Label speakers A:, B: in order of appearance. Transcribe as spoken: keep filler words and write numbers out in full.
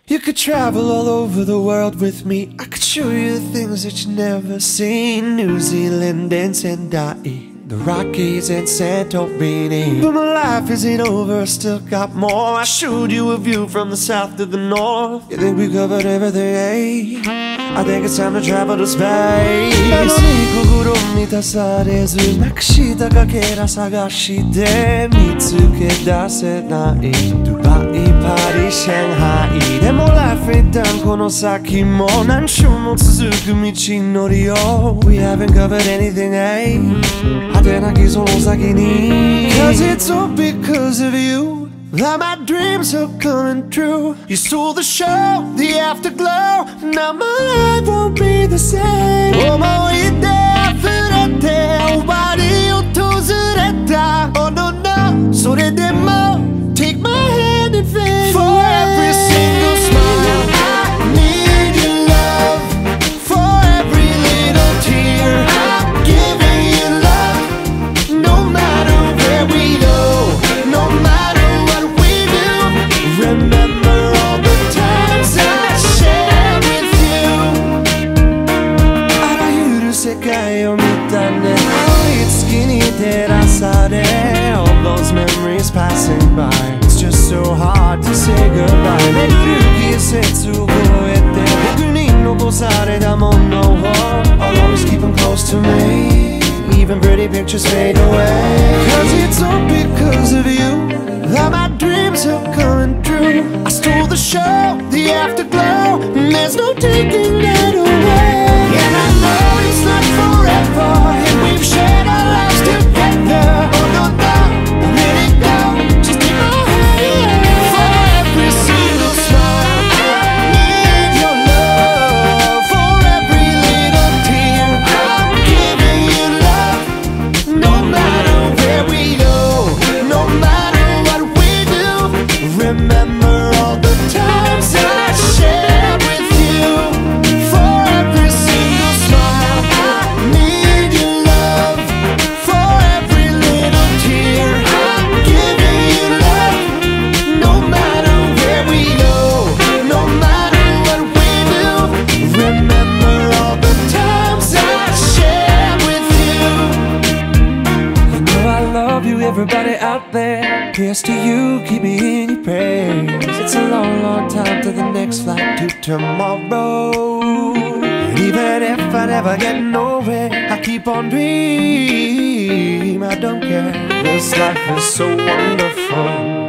A: You could travel all over the world with me. I could show you the things that you've never seen. New Zealand and Sendai, the Rockies and Santorini. But my life isn't over, I still got more. I showed you a view from the south to the north. You think we covered everything, eh? I think it's time to travel to space. あの心満たされずなくしたかけら探して見つけ出せないドバイ、パリ、上海。でも Life ain't done この先も何週も続く道のりよ。We haven't covered anything, eh? 果てなきその先に Cause it's all because of you that my dreams are coming true. You stole the show, the afterglow. Now my life won't be the same. 思い出溢れて終わり訪れた Oh no no それでも Take my hand and fade For every single smile I need your love. For every little tear I'm giving you love. No matter where we go, no matter what we do, remember all the times I shared with you. あらゆる世界を見たね。青い月に照らされ All those memories passing by. It's just so hard to say goodbye. 巡る季節を超えて僕に残されたものを I'll always keep them close to me. Even pretty pictures fade away. Cause it's all because of you that my dreams are coming true. I stole the show, the afterglow. There's no taking that away. And I know it's not forever, and we've shared our lives together. Oh no, no, let it go. Just take my hand. For every single smile I need your love. For every little tear I'm giving you love. No matter where we go, no matter what we do, remember all the times I shared with you. For every single smile I need your love. For every little tear I'm giving you love. No matter where we go, no matter what we do, remember all the times I shared with you. You know I love you, everybody out there. Here's to you, keep me in your prayers. It's a long, long time to the next flight to tomorrow. And even if I never get nowhere, I keep on dreaming. I don't care. This life is so wonderful.